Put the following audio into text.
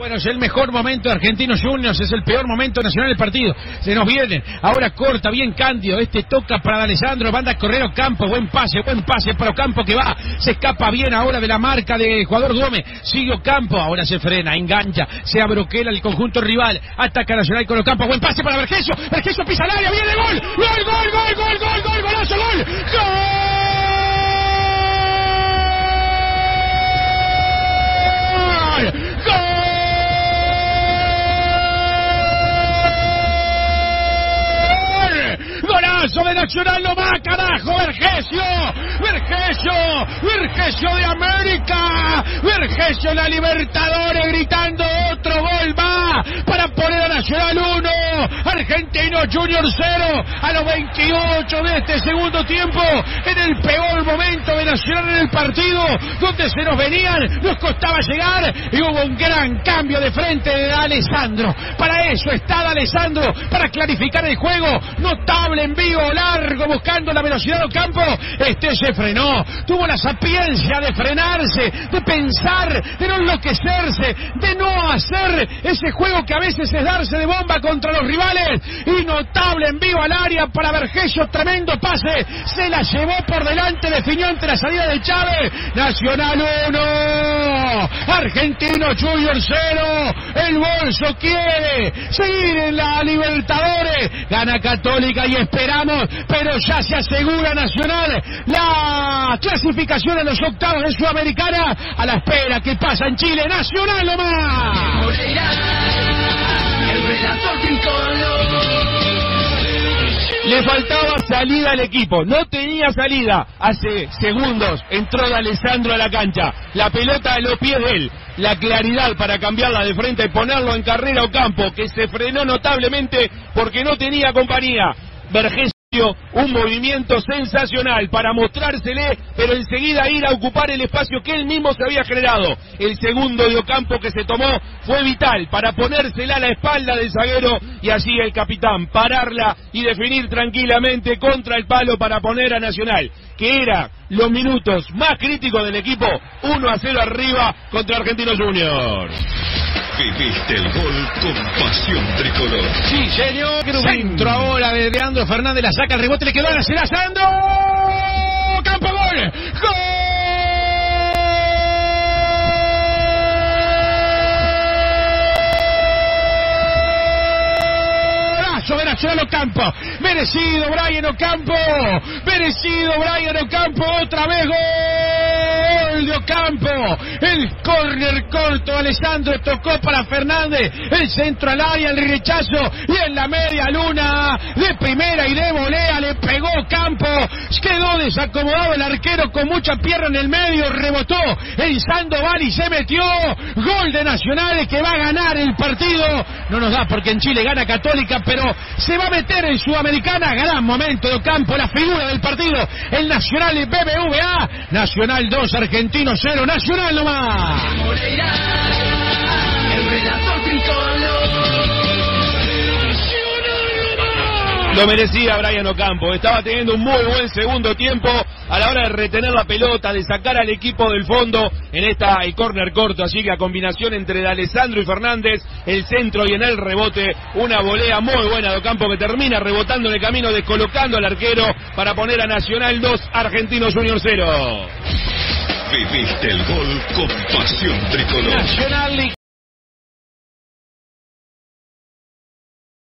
Bueno, es el mejor momento de Argentinos Juniors, es el peor momento nacional del partido. Se nos vienen, ahora corta, bien Cándido, toca para Alessandro, manda a correr Ocampo, buen pase para Ocampo que va, se escapa bien ahora de la marca del jugador Gómez, sigue Ocampo, ahora se frena, engancha, se abroquela el conjunto rival, ataca Nacional con Ocampo, buen pase para Vergesio pisa el área, viene gol, golazo, gol. Golazo de Nacional nomás, carajo, Vergesio de América, Vergesio la Libertadores gritando otro gol va para poner a Nacional 1, Argentinos Juniors 0 a los 28 de este segundo tiempo, en el peor momento de Nacional en el partido, donde se nos venían, nos costaba llegar y hubo un gran cambio de frente de Alessandro. Para eso está Alessandro, para clarificar el juego, notable envío largo buscando la velocidad de Ocampo, se frenó, tuvo la sapiencia de frenarse, de pensar, de no enloquecerse, de no hacer ese juego que a veces es darse de bomba contra los rivales, y notable envío al área para Vergesio, tremendo pase, se la llevó por delante, definió ante la salida de Chávez. Nacional 1, Argentinos Juniors 0, el bolso quiere seguir en la Libertadores, gana Católica y esperamos, pero ya se asegura Nacional la clasificación a los octavos de Sudamericana, a la espera que pasa en Chile. Nacional nomás. Le faltaba salida al equipo, no tenía salida. Hace segundos entró Alessandro a la cancha, la pelota a los pies de él, la claridad para cambiarla de frente y ponerlo en carrera Ocampo, que se frenó notablemente porque no tenía compañía. Vergesio, un movimiento sensacional para mostrársele, pero enseguida ir a ocupar el espacio que él mismo se había generado. El segundo de Ocampo que se tomó fue vital para ponérsela a la espalda del zaguero y así el capitán pararla y definir tranquilamente contra el palo para poner a Nacional, que era los minutos más críticos del equipo, 1-0 arriba contra Argentinos Juniors. Viviste el gol con pasión tricolor. Sí, señor. Centro ahora de Leandro Fernández, la saca el rebote, le quedó a Alessandro. Campo, gol. De Nacional Ocampo, merecido Brian Ocampo, otra vez gol de Ocampo, el córner corto, Alessandro tocó para Fernández, el centro al área, el rechazo y en la media luna de primera y de volea le pegó Ocampo, quedó desacomodado el arquero con mucha pierna en el medio, rebotó en Sandoval y se metió, gol de Nacional que va a ganar el partido, no nos da porque en Chile gana Católica, pero se va a meter en Sudamericana. Gran momento de Ocampo, la figura del partido, el Nacional de BBVA. Nacional 2, Argentinos 0, Nacional nomás. Lo merecía Brian Ocampo, estaba teniendo un muy buen segundo tiempo a la hora de retener la pelota, de sacar al equipo del fondo en el córner corto, así que a combinación entre Alessandro y Fernández, el centro y en el rebote, una volea muy buena de Ocampo que termina rebotando en el camino, descolocando al arquero para poner a Nacional 2, Argentinos Juniors 0. Viviste el gol con pasión tricolor. Nacional